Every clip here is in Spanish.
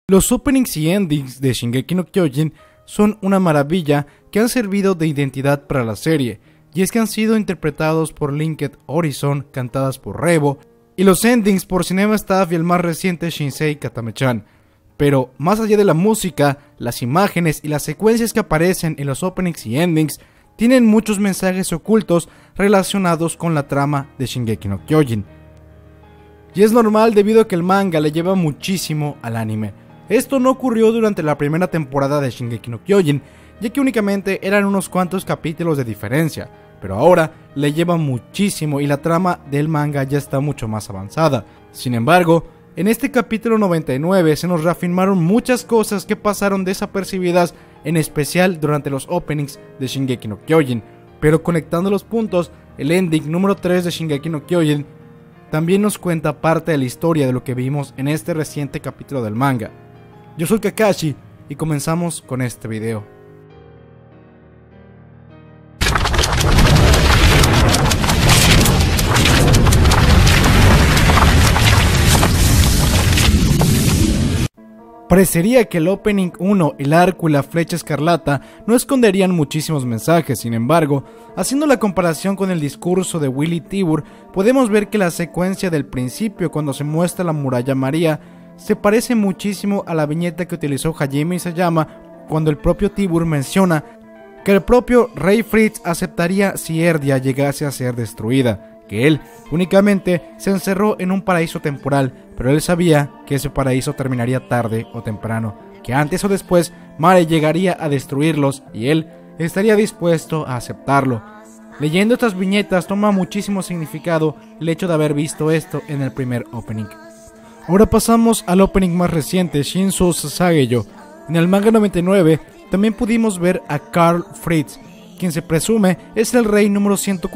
Los openings y endings de Shingeki no Kyojin son una maravilla que han servido de identidad para la serie, y es que han sido interpretados por Linked Horizon, cantadas por Rebo, y los endings por Cinema Staff y el más reciente Shinsei Katame-chan. Pero más allá de la música, las imágenes y las secuencias que aparecen en los openings y endings tienen muchos mensajes ocultos relacionados con la trama de Shingeki no Kyojin. Y es normal debido a que el manga le lleva muchísimo al anime. Esto no ocurrió durante la primera temporada de Shingeki no Kyojin, ya que únicamente eran unos cuantos capítulos de diferencia, pero ahora le lleva muchísimo y la trama del manga ya está mucho más avanzada. Sin embargo, en este capítulo 99 se nos reafirmaron muchas cosas que pasaron desapercibidas, en especial durante los openings de Shingeki no Kyojin, pero conectando los puntos, el ending número 3 de Shingeki no Kyojin también nos cuenta parte de la historia de lo que vimos en este reciente capítulo del manga. Yo soy Kakashi y comenzamos con este video. Parecería que el Opening 1, el arco y la flecha escarlata no esconderían muchísimos mensajes. Sin embargo, haciendo la comparación con el discurso de Willy Tibur, podemos ver que la secuencia del principio, cuando se muestra la muralla María, se parece muchísimo a la viñeta que utilizó Hajime Isayama cuando el propio Tibur menciona que el propio Rey Fritz aceptaría si Erdia llegase a ser destruida, que él únicamente se encerró en un paraíso temporal, pero él sabía que ese paraíso terminaría tarde o temprano, que antes o después Mare llegaría a destruirlos y él estaría dispuesto a aceptarlo. Leyendo estas viñetas toma muchísimo significado el hecho de haber visto esto en el primer opening. Ahora pasamos al opening más reciente, Shinzo Sasageyo. En el manga 99 también pudimos ver a Karl Fritz, quien se presume es el rey número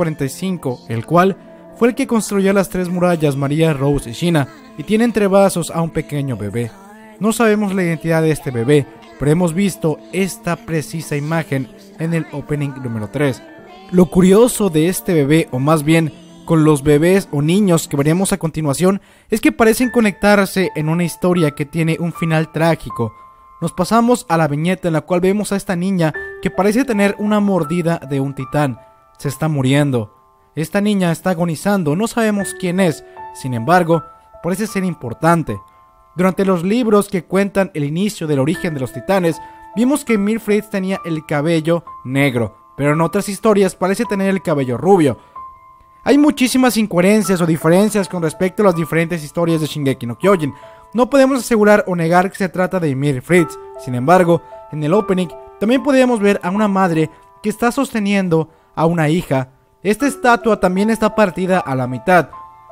145, el cual fue el que construyó las tres murallas María, Rose y Shina, y tiene entre brazos a un pequeño bebé. No sabemos la identidad de este bebé, pero hemos visto esta precisa imagen en el opening número 3. Lo curioso de este bebé, o más bien con los bebés o niños que veremos a continuación, es que parecen conectarse en una historia que tiene un final trágico. Nos pasamos a la viñeta en la cual vemos a esta niña que parece tener una mordida de un titán. Se está muriendo. Esta niña está agonizando, no sabemos quién es, sin embargo, parece ser importante. Durante los libros que cuentan el inicio del origen de los titanes, vimos que Mir Fritz tenía el cabello negro, pero en otras historias parece tener el cabello rubio. Hay muchísimas incoherencias o diferencias con respecto a las diferentes historias de Shingeki no Kyojin. No podemos asegurar o negar que se trata de Mir Fritz. Sin embargo, en el opening también podemos ver a una madre que está sosteniendo a una hija. Esta estatua también está partida a la mitad,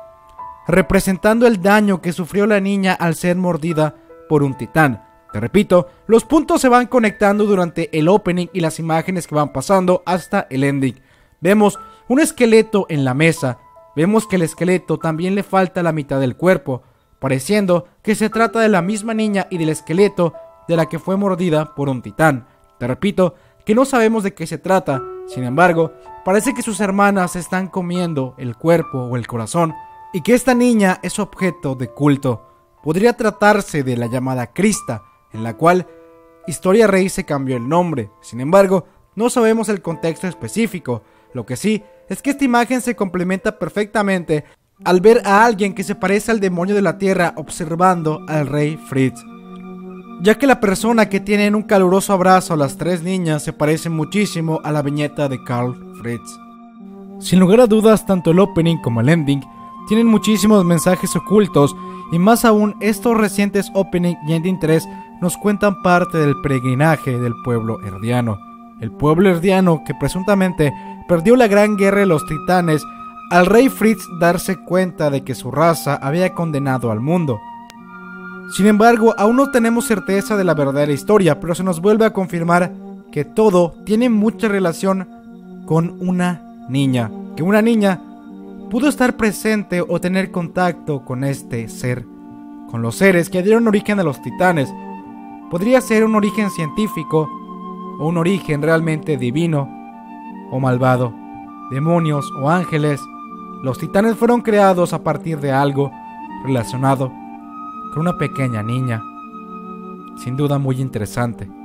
representando el daño que sufrió la niña al ser mordida por un titán. Te repito, los puntos se van conectando durante el opening y las imágenes que van pasando hasta el ending. Vemos un esqueleto en la mesa. Vemos que el esqueleto también le falta la mitad del cuerpo, pareciendo que se trata de la misma niña y del esqueleto de la que fue mordida por un titán. Te repito que no sabemos de qué se trata, sin embargo, parece que sus hermanas están comiendo el cuerpo o el corazón, y que esta niña es objeto de culto. Podría tratarse de la llamada Krista, en la cual Historia Rey se cambió el nombre. Sin embargo, no sabemos el contexto específico. Lo que sí es que esta imagen se complementa perfectamente al ver a alguien que se parece al demonio de la tierra observando al rey Fritz, ya que la persona que tiene en un caluroso abrazo a las tres niñas se parece muchísimo a la viñeta de Karl Fritz. Sin lugar a dudas, tanto el opening como el ending tienen muchísimos mensajes ocultos, y más aún estos recientes opening y ending 3 nos cuentan parte del peregrinaje del pueblo erdiano. El pueblo erdiano que presuntamente perdió la gran guerra de los titanes al rey Fritz darse cuenta de que su raza había condenado al mundo. Sin embargo, aún no tenemos certeza de la verdadera historia, pero se nos vuelve a confirmar que todo tiene mucha relación con una niña, que una niña pudo estar presente o tener contacto con este ser, con los seres que dieron origen a los titanes. Podría ser un origen científico o un origen realmente divino o malvado, demonios o ángeles. Los titanes fueron creados a partir de algo relacionado con una pequeña niña. sin duda muy interesante.